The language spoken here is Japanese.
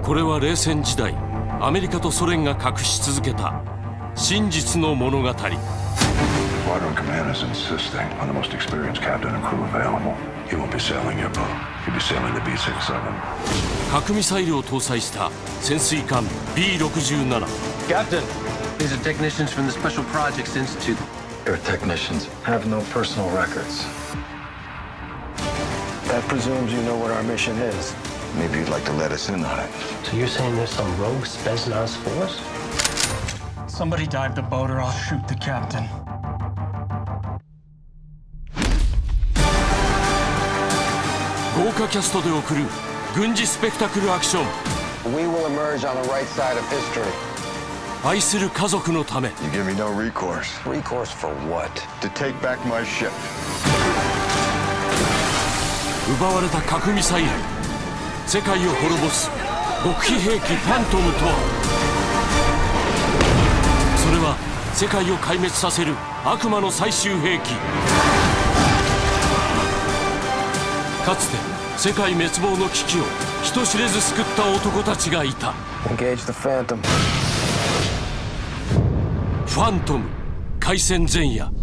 これは冷戦時代アメリカとソ連が隠し続けた真実の物語。 Squadron command is insisting on the most experienced captain and crew available. You won't be sailing your boat. You'll be sailing the B-67. 核ミサイルを搭載した潜水艦 B-67。 Captain, these are technicians from the Special Projects Institute. Your technicians have no personal records. That presumes you know what our mission is. Maybe you'd like to let us in on it. So you're saying there's some rogue Spetsnaz force? Somebody dive the boat or I'll shoot the captain. 豪華キャストで送る軍事スペクタクルアクション。 We will emerge on the right side of history. 愛する家族のため。 You give me no recourse. Recourse for what? To take back my ship. 奪われた核ミサイル、世界を滅ぼす極秘兵器ファントムとは。それは世界を壊滅させる悪魔の最終兵器。かつて世界滅亡の危機を人知れず救った男たちがいた。 Engage the Phantom. ファントム開戦前夜。